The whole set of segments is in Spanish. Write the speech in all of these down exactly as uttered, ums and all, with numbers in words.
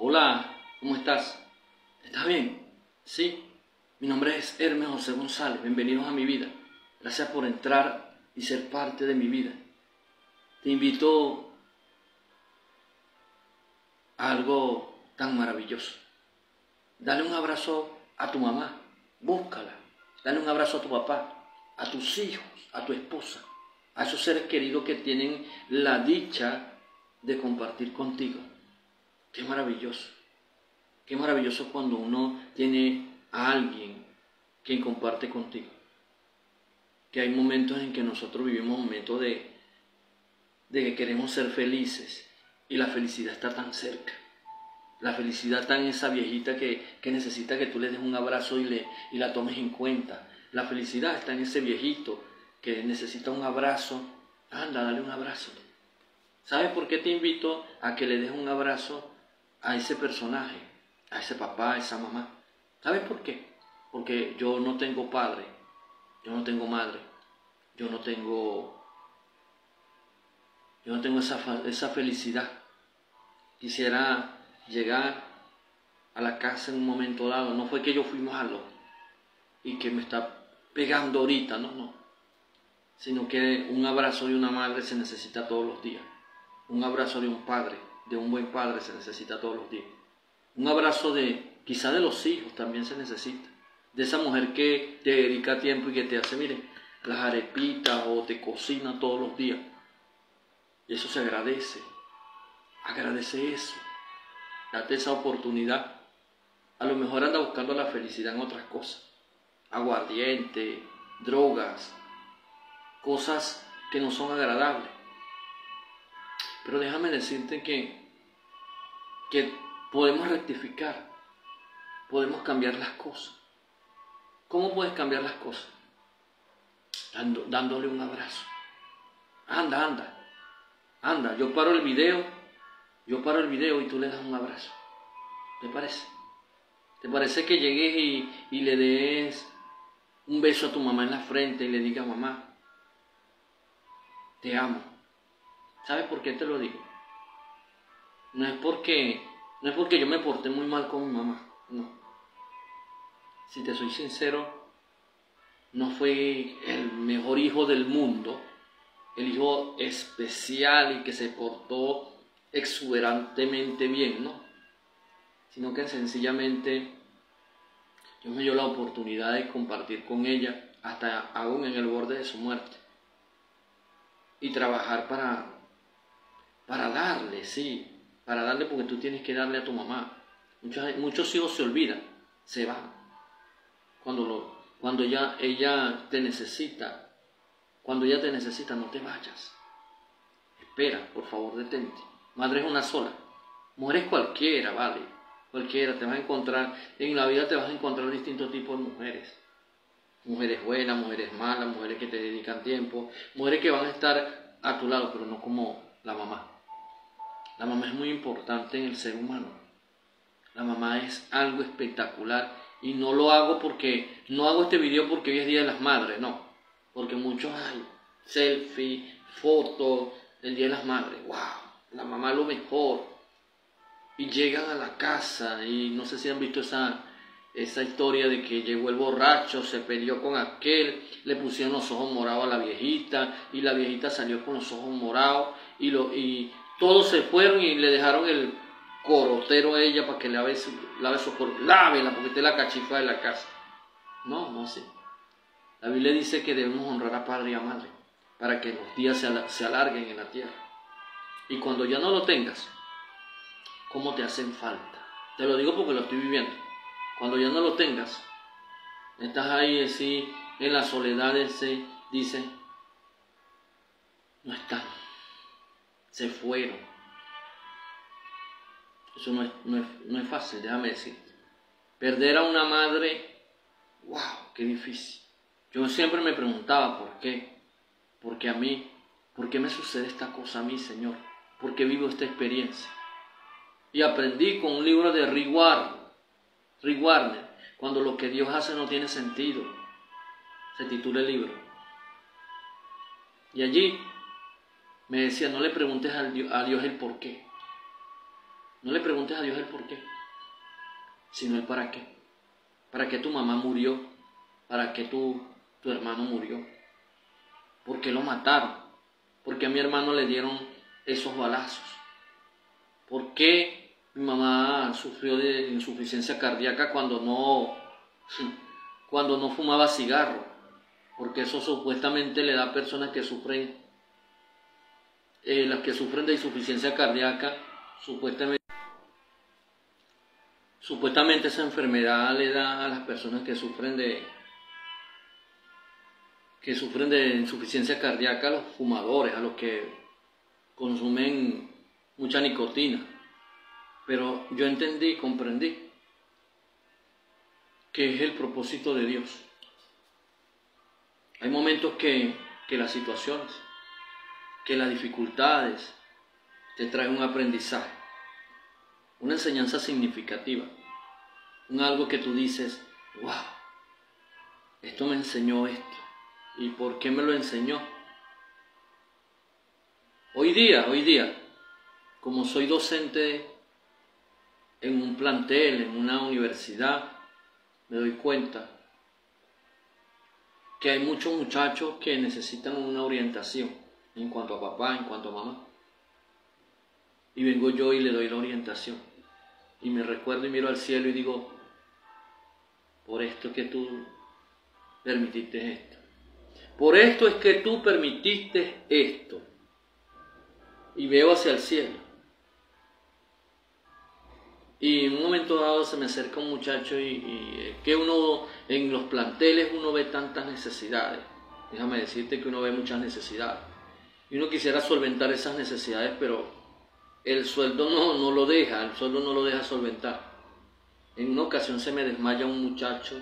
Hola, ¿cómo estás? ¿Estás bien? Sí. Mi nombre es Hermes José González. Bienvenidos a mi vida. Gracias por entrar y ser parte de mi vida. Te invito a algo tan maravilloso. Dale un abrazo a tu mamá. Búscala. Dale un abrazo a tu papá, a tus hijos, a tu esposa, a esos seres queridos que tienen la dicha de compartir contigo. Qué maravilloso. Qué maravilloso cuando uno tiene a alguien quien comparte contigo. Que hay momentos en que nosotros vivimos momentos de, de que queremos ser felices y la felicidad está tan cerca. La felicidad está en esa viejita que, que necesita que tú le des un abrazo y, le, y la tomes en cuenta. La felicidad está en ese viejito que necesita un abrazo. Anda, dale un abrazo. ¿Sabes por qué te invito a que le des un abrazo a ese personaje, a ese papá, a esa mamá? ¿Sabes por qué? Porque yo no tengo padre, yo no tengo madre, yo no tengo, yo no tengo esa, esa felicidad. Quisiera llegar a la casa en un momento dado. No fue que yo fui malo y que me está pegando ahorita, no, no. Sino que un abrazo de una madre se necesita todos los días. Un abrazo de un padre, de un buen padre se necesita todos los días. Un abrazo de, quizá de los hijos también se necesita. De esa mujer que te dedica tiempo y que te hace, mire, las arepitas o te cocina todos los días. Y eso se agradece. Agradece eso. Date esa oportunidad. A lo mejor anda buscando la felicidad en otras cosas. Aguardiente, drogas, cosas que no son agradables. Pero déjame decirte que, que podemos rectificar, podemos cambiar las cosas. ¿Cómo puedes cambiar las cosas? Dando, dándole un abrazo. Anda, anda, anda. Yo paro el video, yo paro el video y tú le das un abrazo. ¿Te parece? ¿Te parece que llegues y, y le des un beso a tu mamá en la frente y le digas, mamá, te amo? ¿Sabes por qué te lo digo? No es porque, no es porque yo me porté muy mal con mi mamá, no. Si te soy sincero, no fue el mejor hijo del mundo, el hijo especial y que se portó exuberantemente bien, ¿no? Sino que sencillamente Dios me dio la oportunidad de compartir con ella, hasta aún en el borde de su muerte, y trabajar para, para darle, sí, para darle, porque tú tienes que darle a tu mamá. Muchos, muchos hijos se olvidan, se van. Cuando, lo, cuando ella, ella te necesita, cuando ella te necesita, no te vayas. Espera, por favor, detente. Madre es una sola. Mujer es cualquiera, vale. Cualquiera, te vas a encontrar, en la vida te vas a encontrar distintos tipos de mujeres. Mujeres buenas, mujeres malas, mujeres que te dedican tiempo, mujeres que van a estar a tu lado, pero no como la mamá. La mamá es muy importante en el ser humano. La mamá es algo espectacular y no lo hago porque, no hago este video porque hoy es Día de las Madres, no. Porque muchos hay selfie, fotos del Día de las Madres. ¡Wow! La mamá es lo mejor. Y llegan a la casa y no sé si han visto esa, esa historia de que llegó el borracho, se peleó con aquel, le pusieron los ojos morados a la viejita y la viejita salió con los ojos morados y, lo, y todos se fueron y le dejaron el corotero a ella para que lave, lave su cuerpo. Lávela porque usted es la cachifa de la casa. No, no sé. La Biblia dice que debemos honrar a padre y a madre para que los días se, se alarguen en la tierra. Y cuando ya no lo tengas, ¿cómo te hacen falta? Te lo digo porque lo estoy viviendo. Cuando ya no lo tengas, estás ahí así en la soledad, ese, dice, no están, se fueron. Eso no es, no es, no es fácil, déjame decirte. Perder a una madre, wow, qué difícil. Yo siempre me preguntaba por qué, porque a mí, ¿por qué me sucede esta cosa a mí, Señor? ¿Por qué vivo esta experiencia? Y aprendí con un libro de Rick Warren, Rick Warren, cuando lo que Dios hace no tiene sentido. Se titula el libro. Y allí me decía, no le preguntes a Dios, a Dios el por qué. No le preguntes a Dios el por qué, sino el para qué. ¿Para qué tu mamá murió? ¿Para qué tu, tu hermano murió? ¿Por qué lo mataron? ¿Por qué a mi hermano le dieron esos balazos? ¿Por qué mi mamá sufrió de insuficiencia cardíaca cuando no, cuando no fumaba cigarro? Porque eso supuestamente le da a personas que sufren, eh, las que sufren de insuficiencia cardíaca, supuestamente, supuestamente esa enfermedad le da a las personas que sufren de, que sufren de insuficiencia cardíaca, a los fumadores, a los que consumen mucha nicotina. Pero yo entendí, comprendí que es el propósito de Dios. Hay momentos que, que las situaciones, que las dificultades te traen un aprendizaje, una enseñanza significativa, un algo que tú dices, wow, esto me enseñó esto. ¿Y por qué me lo enseñó? Hoy día, hoy día, como soy docente en un plantel, en una universidad, me doy cuenta que hay muchos muchachos que necesitan una orientación en cuanto a papá, en cuanto a mamá. Y vengo yo y le doy la orientación. Y me recuerdo y miro al cielo y digo, por esto es que tú permitiste esto. Por esto es que tú permitiste esto. Y veo hacia el cielo. Y en un momento dado se me acerca un muchacho y, y que uno, en los planteles uno ve tantas necesidades. Déjame decirte que uno ve muchas necesidades. Y uno quisiera solventar esas necesidades, pero el sueldo no, no lo deja, el sueldo no lo deja solventar. En una ocasión se me desmaya un muchacho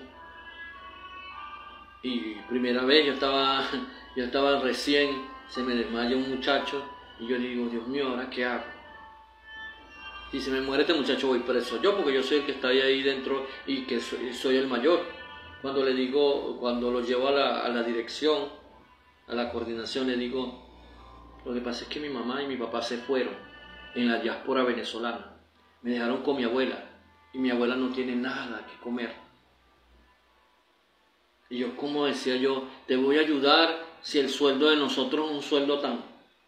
y primera vez yo estaba, yo estaba recién, se me desmaya un muchacho y yo digo, Dios mío, ¿ahora qué hago? Si se me muere este muchacho voy preso yo, porque yo soy el que está ahí dentro y que soy, soy el mayor. Cuando le digo, cuando lo llevo a la, a la dirección, a la coordinación, le digo, lo que pasa es que mi mamá y mi papá se fueron en la diáspora venezolana. Me dejaron con mi abuela y mi abuela no tiene nada que comer. Y yo, como decía yo, te voy a ayudar si el sueldo de nosotros es un sueldo tan,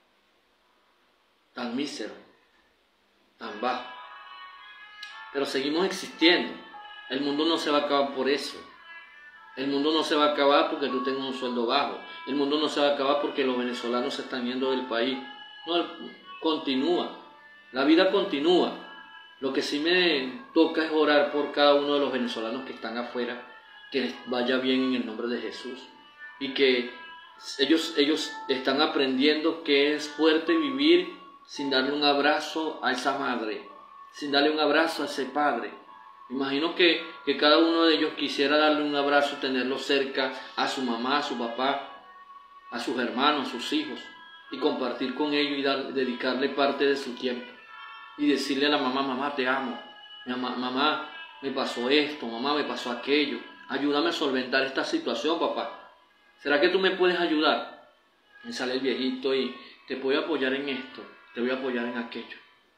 tan mísero, tan bajo. Pero seguimos existiendo. El mundo no se va a acabar por eso. El mundo no se va a acabar porque tú tengas un sueldo bajo. El mundo no se va a acabar porque los venezolanos se están yendo del país. No, continúa. La vida continúa. Lo que sí me toca es orar por cada uno de los venezolanos que están afuera, que les vaya bien en el nombre de Jesús. Y que ellos, ellos están aprendiendo que es fuerte vivir sin darle un abrazo a esa madre, sin darle un abrazo a ese padre. Imagino que, que cada uno de ellos quisiera darle un abrazo, tenerlo cerca a su mamá, a su papá, a sus hermanos, a sus hijos, y compartir con ellos y dar, dedicarle parte de su tiempo. Y decirle a la mamá, mamá, te amo, mamá, mamá, me pasó esto, mamá, me pasó aquello, ayúdame a solventar esta situación, papá. ¿Será que tú me puedes ayudar? Y sale el viejito y te voy a apoyar en esto, te voy a apoyar en aquello.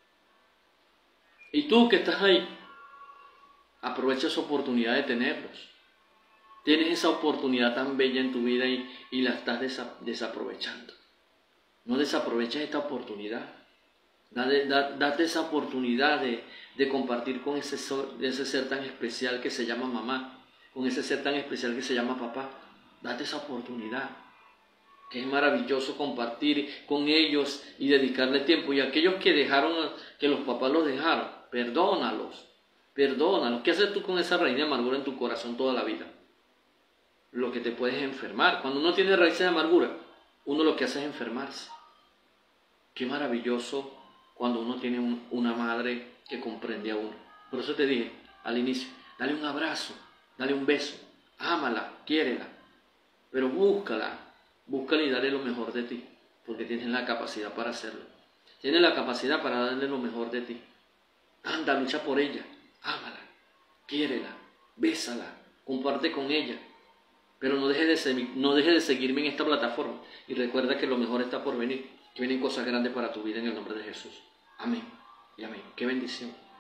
Y tú que estás ahí, aprovecha esa oportunidad de tenerlos. Tienes esa oportunidad tan bella en tu vida y, y la estás desa, desaprovechando. No desaproveches esta oportunidad. Date, da, date esa oportunidad de, de compartir con ese, ese ser tan especial que se llama mamá, con ese ser tan especial que se llama papá. Date esa oportunidad, que es maravilloso compartir con ellos y dedicarle tiempo. Y aquellos que dejaron, que los papás los dejaron, perdónalos, perdónalos. ¿Qué haces tú con esa raíz de amargura en tu corazón toda la vida? Lo que te puedes enfermar. Cuando uno tiene raíces de amargura, uno lo que hace es enfermarse. Qué maravilloso cuando uno tiene un, una madre que comprende a uno. Por eso te dije al inicio, dale un abrazo, dale un beso, ámala, quiérela, pero búscala, búscala y dale lo mejor de ti, porque tienes la capacidad para hacerlo. Tienes la capacidad para darle lo mejor de ti. Anda, lucha por ella, ámala, quiérela, bésala, comparte con ella, pero no dejes de, no deje de seguirme en esta plataforma y recuerda que lo mejor está por venir, que vienen cosas grandes para tu vida en el nombre de Jesús. Amén. Y amén. Qué bendición.